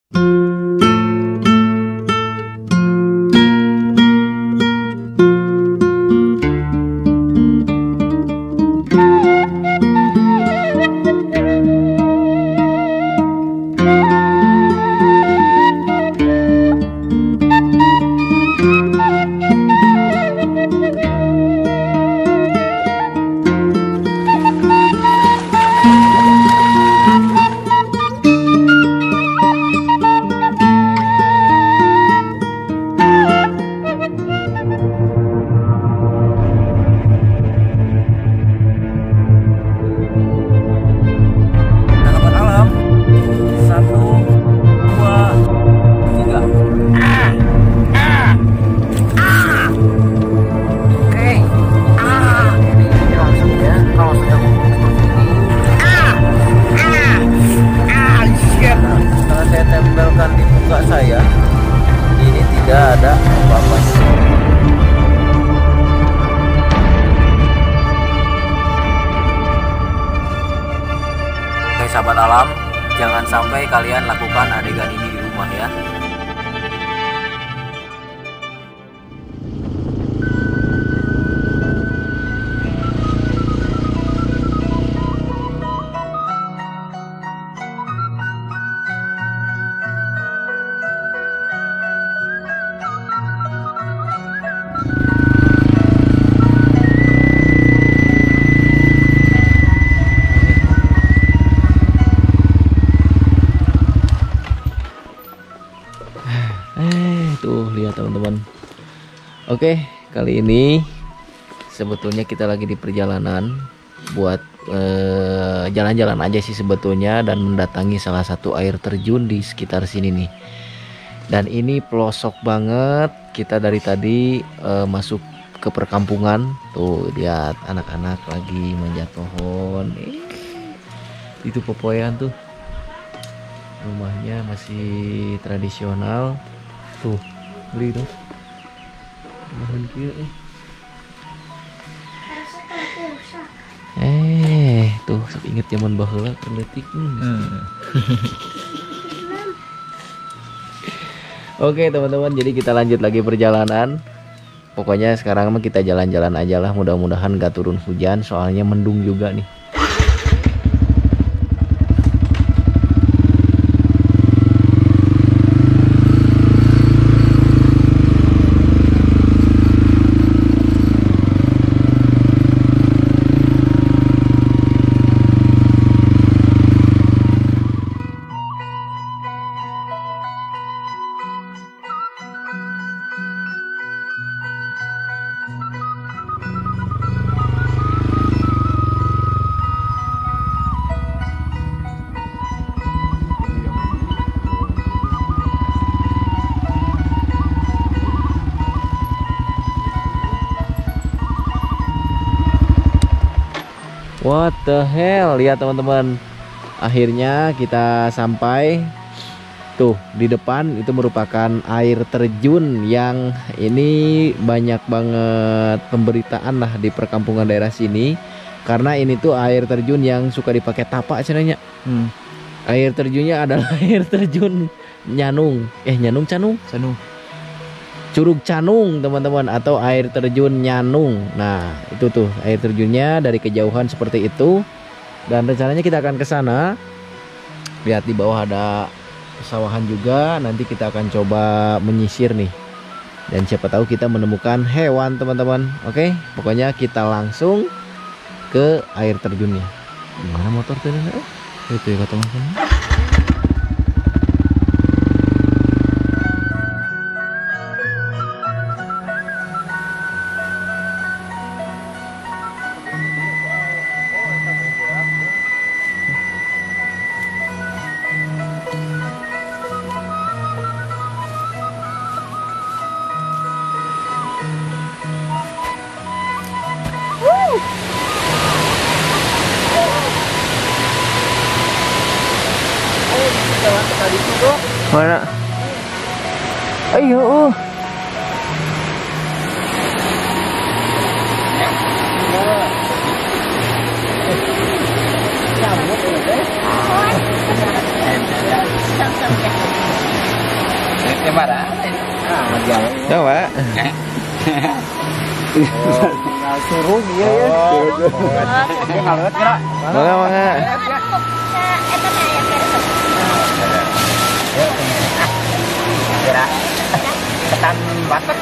Sahabat alam, jangan sampai kalian lakukan adegan ini di rumah ya. Tuh lihat teman-teman. Oke, kali ini sebetulnya kita lagi di perjalanan buat jalan-jalan aja sih sebetulnya, dan mendatangi salah satu air terjun di sekitar sini nih. Dan ini pelosok banget. Kita dari tadi masuk ke perkampungan. Tuh lihat anak-anak lagi manjat pohon. Itu pepoyan tuh. Rumahnya masih tradisional. Tuh beli dong bahan kia tuh sok inget zaman baheula kerletik. Oke teman-teman, jadi kita lanjut lagi perjalanan. Pokoknya sekarang mah kita jalan-jalan aja lah, mudah-mudahan gak turun hujan soalnya mendung juga nih. What the hell, lihat teman-teman, akhirnya kita sampai. Tuh di depan itu merupakan air terjun yang ini banyak banget pemberitaan lah di perkampungan daerah sini, karena ini tuh air terjun yang suka dipakai tapak cenanya. Air terjunnya adalah air terjun Nyanung, Canung Curug Canung teman-teman, atau air terjun Nyanung. Nah itu tuh air terjunnya dari kejauhan seperti itu, dan rencananya kita akan ke sana. Lihat di bawah ada pesawahan juga, nanti kita akan coba menyisir nih, dan siapa tahu kita menemukan hewan teman-teman. Oke, pokoknya kita langsung ke air terjunnya. Gimana motor terjunnya? Itu ya teman-teman. Mana? Ayo. Kemana? Coba. Suruh dia ya. Dia ngalut kira. Mangga. Kira. Ketan batek.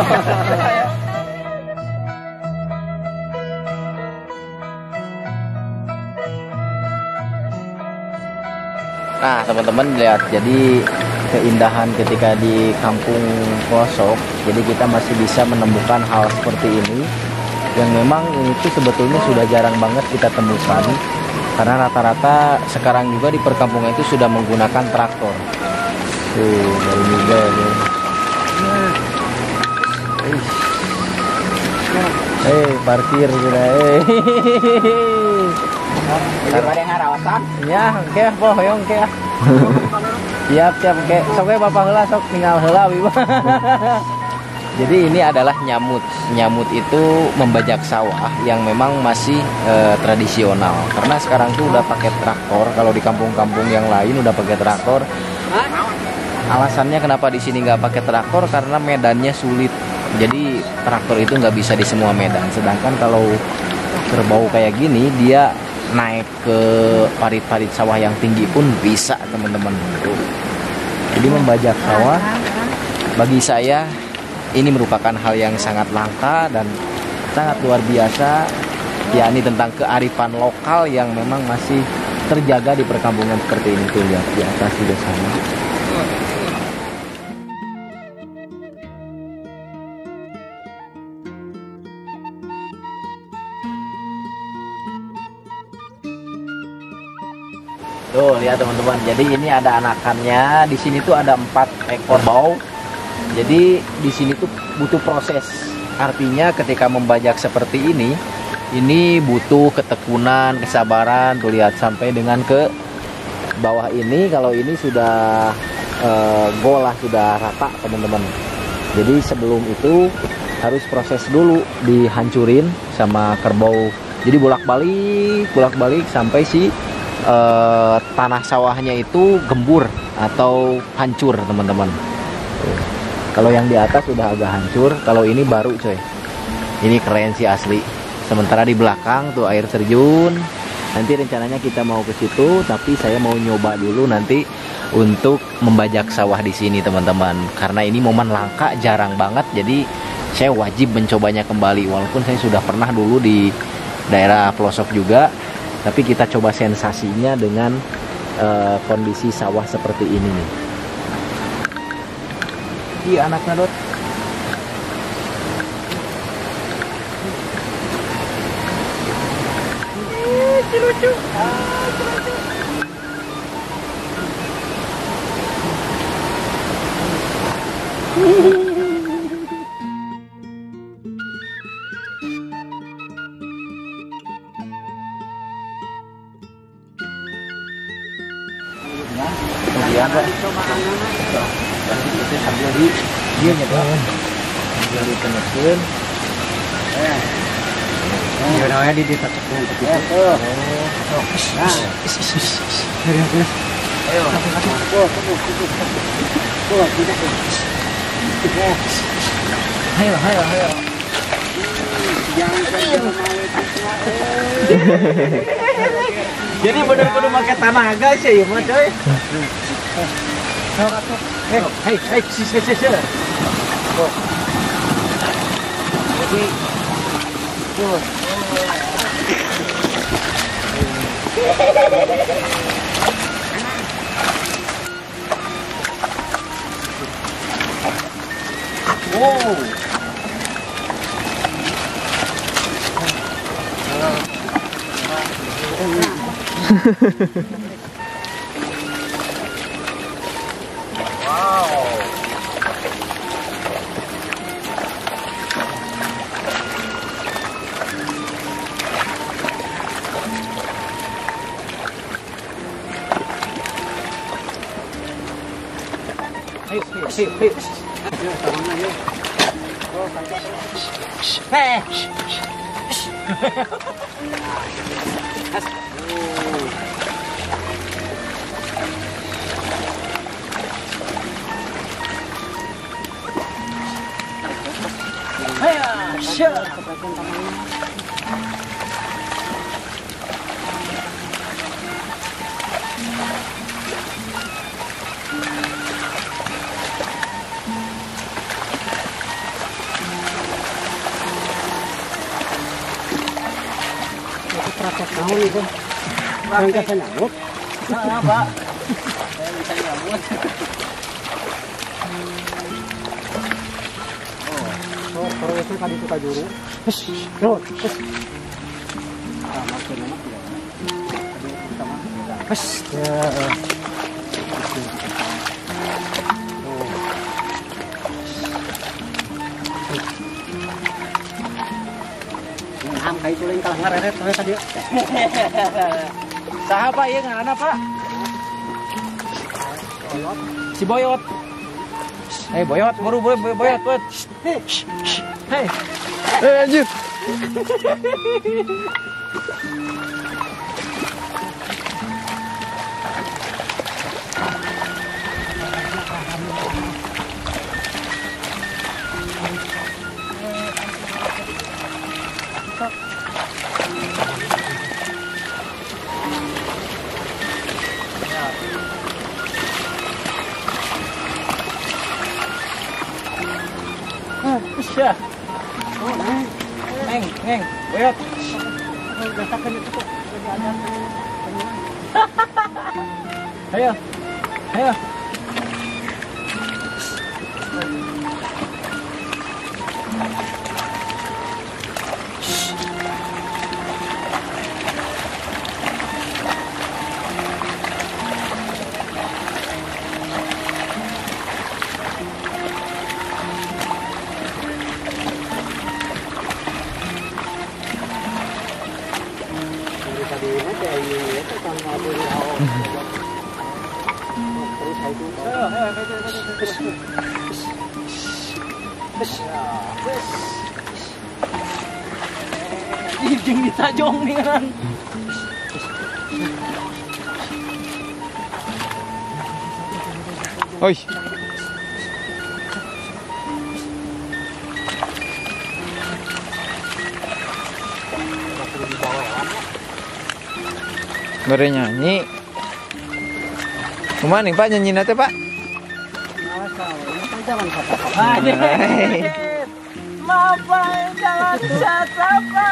Nah teman-teman lihat, jadi keindahan ketika di kampung pelosok, jadi kita masih bisa menemukan hal seperti ini yang memang itu sebetulnya sudah jarang banget kita temukan, karena rata-rata sekarang juga di perkampungan itu sudah menggunakan traktor. Tuh dari juga ya. Parkir sudah. Ada yang ngarawasan? Ya, oke, boh, yong oke. Siap, oke. Sok bapak heula sok tinggal heula wiba. Jadi ini adalah nyamut. Nyamut itu membajak sawah yang memang masih tradisional. Karena sekarang tuh udah pakai traktor. Kalau di kampung-kampung yang lain udah pakai traktor. Alasannya kenapa di sini nggak pakai traktor karena medannya sulit. Jadi traktor itu nggak bisa di semua medan. Sedangkan kalau kerbau kayak gini dia naik ke parit-parit sawah yang tinggi pun bisa teman-teman. Jadi membajak sawah bagi saya ini merupakan hal yang sangat langka dan sangat luar biasa, yakni tentang kearifan lokal yang memang masih terjaga di perkampungan seperti ini. Tuh lihat di atas sudah sana. Tuh lihat teman-teman, jadi ini ada anakannya. Di sini tuh ada 4 ekor kerbau. Jadi di sini tuh butuh proses. Artinya ketika membajak seperti ini butuh ketekunan, kesabaran. Tuh lihat sampai dengan ke bawah ini. Kalau ini sudah golah, sudah rata teman-teman. Jadi sebelum itu harus proses dulu, dihancurin sama kerbau. Jadi bolak-balik sampai si tanah sawahnya itu gembur atau hancur teman-teman. Kalau yang di atas sudah agak hancur, kalau ini baru coy. Ini keren sih asli. Sementara di belakang tuh air terjun. Nanti rencananya kita mau ke situ, tapi saya mau nyoba dulu nanti untuk membajak sawah di sini teman-teman. Karena ini momen langka, jarang banget. Jadi saya wajib mencobanya kembali. Walaupun saya sudah pernah dulu di daerah pelosok juga. Tapi kita coba sensasinya dengan kondisi sawah seperti ini nih. Iya anaknya Dot. Lucu. Kemudian nanti sambil di dia nyetok sambil ditenekin ya namanya di ditenekin ayo jadi bener kudu pakai tenaga sih ya mah coy. Hei, jadi wow. Ayo. Hei. Praktek tahun itu. Yang bisa nyamuk. Nah, Pak. Saya bisa nyamuk. Oh, kalau itu tadi suka juru. Terus. Ah, maksudnya mah tidak. Tadi pertama. Ya. Kayak tulen kalah ngaret tadi. Saha Pak ieu ngaranna Pak? Boyot. Si Boyot. Hei Boyot, buru Boyot. Hei. Anjir. Iya. Oh, Neng, Boyot. Gasakan itu kok. Ayo. Jeung ditajong nih kan. Oi. Beri nyanyi. Kemana nih Pak nyanyi nanti Pak? Jangan kata-kata. Maafkan jangan siapa.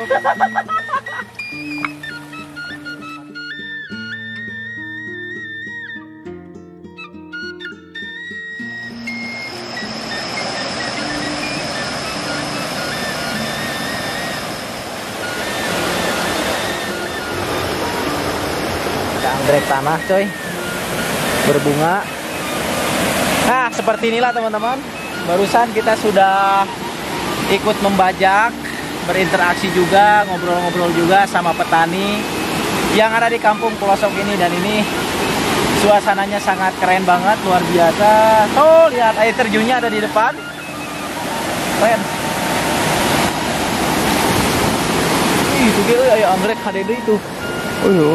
Anggrek tanah coy, berbunga. Nah seperti inilah teman-teman, barusan kita sudah ikut membajak, berinteraksi juga, ngobrol-ngobrol juga sama petani yang ada di kampung pelosok ini. Dan ini suasananya sangat keren banget, luar biasa. Tuh lihat air terjunnya ada di depan, keren. Itu dia ayo anggrek HDD itu. Oh iya.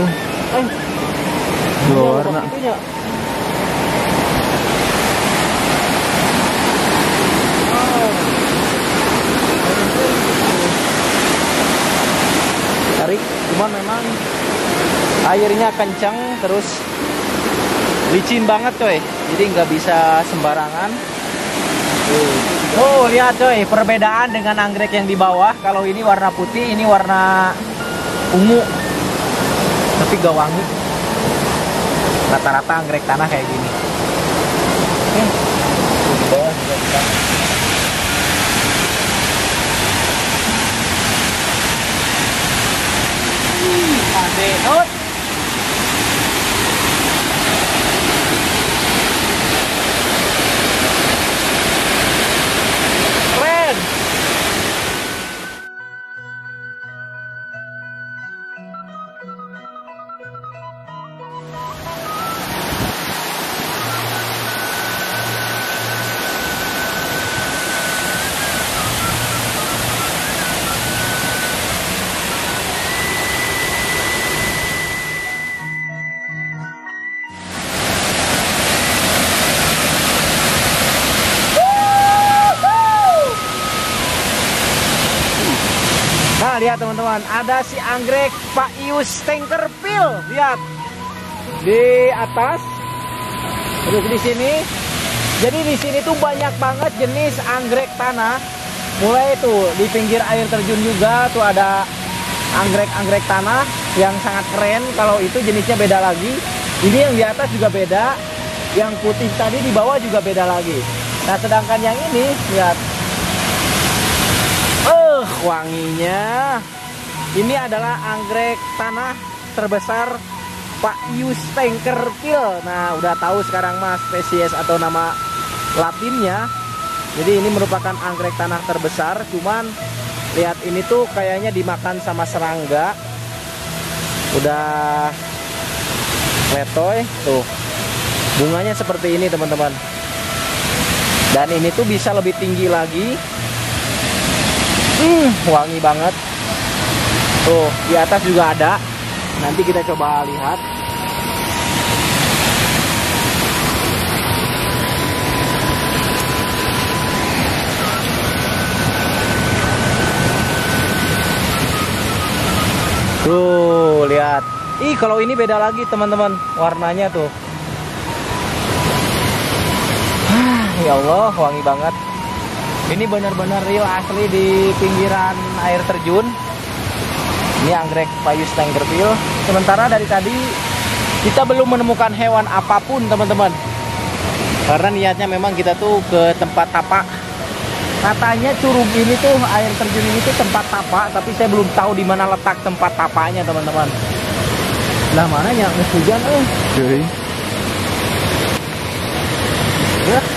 Warna. Tarik, cuman memang airnya kencang, terus licin banget coy, jadi nggak bisa sembarangan. Oh lihat coy, perbedaan dengan anggrek yang di bawah. Kalau ini warna putih, ini warna ungu, tapi gak wangi. Rata-rata anggrek tanah kayak gini. Adek, Nah, lihat teman-teman, ada si anggrek Paius Tankerville. Lihat di atas. Terus di sini. Jadi di sini tuh banyak banget jenis anggrek tanah. Mulai tuh di pinggir air terjun juga tuh ada anggrek-anggrek tanah yang sangat keren. Kalau itu jenisnya beda lagi. Ini yang di atas juga beda. Yang putih tadi di bawah juga beda lagi. Nah, sedangkan yang ini lihat. Wanginya. Ini adalah anggrek tanah terbesar Paius Tankerville. Nah, udah tahu sekarang mas spesies atau nama latinnya. Jadi ini merupakan anggrek tanah terbesar. Cuman lihat ini tuh kayaknya dimakan sama serangga. Udah letoy tuh. Bunganya seperti ini teman-teman. Dan ini tuh bisa lebih tinggi lagi. Wangi banget. Tuh di atas juga ada. Nanti kita coba lihat. Tuh lihat. Ih, kalau ini beda lagi teman-teman, warnanya tuh. Ya Allah, wangi banget. Ini benar-benar real asli di pinggiran air terjun. Ini anggrek Paius Tankerville. Sementara dari tadi kita belum menemukan hewan apapun teman-teman. Karena niatnya memang kita tuh ke tempat tapak. Katanya curug ini tuh, air terjun ini tuh tempat tapak, tapi saya belum tahu di mana letak tempat tapaknya teman-teman. Lah mana yang hujan Cuy. Ya.